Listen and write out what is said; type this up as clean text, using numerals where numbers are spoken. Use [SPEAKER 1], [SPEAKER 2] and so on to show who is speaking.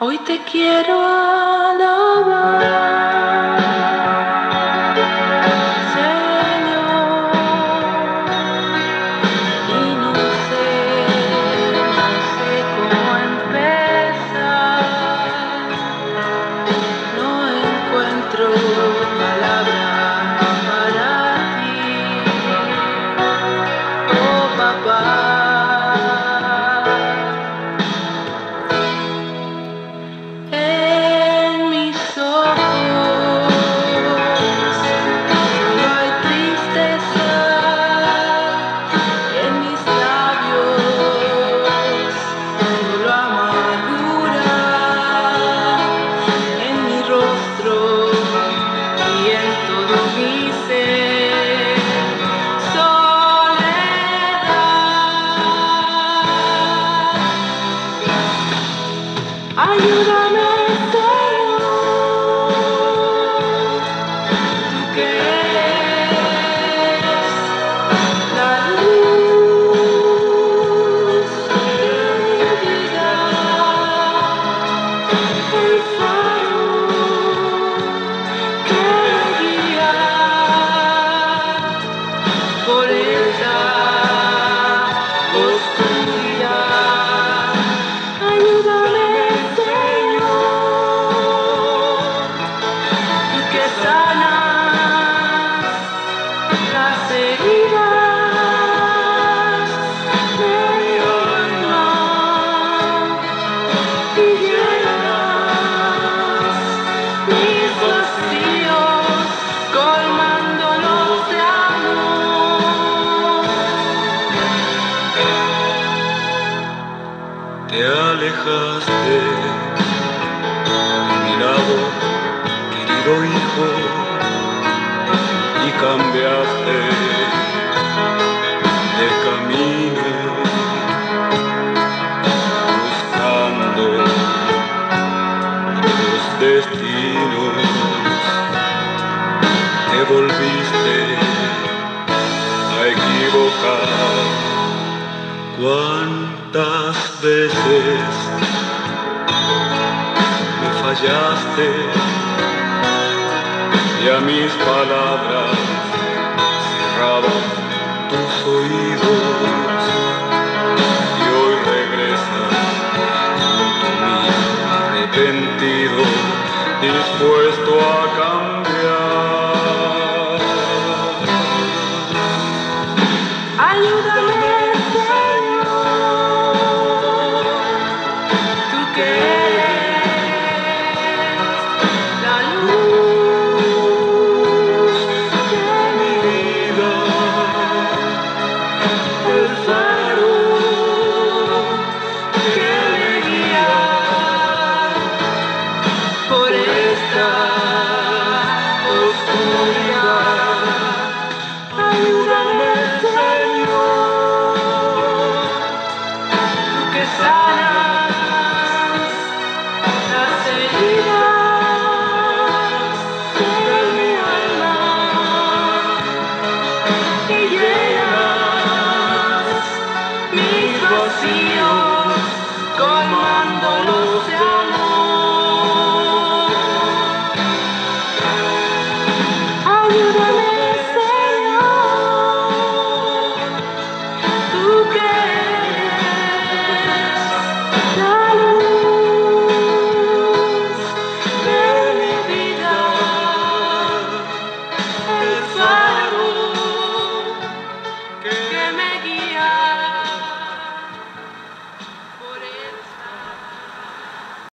[SPEAKER 1] Hoy te quiero alabar, Señor, y no sé cómo empezar, no encuentro palabras para ti, oh papá. En mis ojos solo hay tristeza, en mis labios solo amargura, en mi rostro y en todo mi ser, soledad. Ayúdame, por esa oscuridad. Ayúdame, Señor, tú que sanas las heridas de mi alma y llenas mis vacíos, colmándolos de amor.
[SPEAKER 2] Te alejaste de mi lado, querido hijo, y cambiaste de camino, buscando los destinos. Te volviste a equivocar. ¿Cuántas veces me fallaste y a mis palabras cerrabas tus oídos?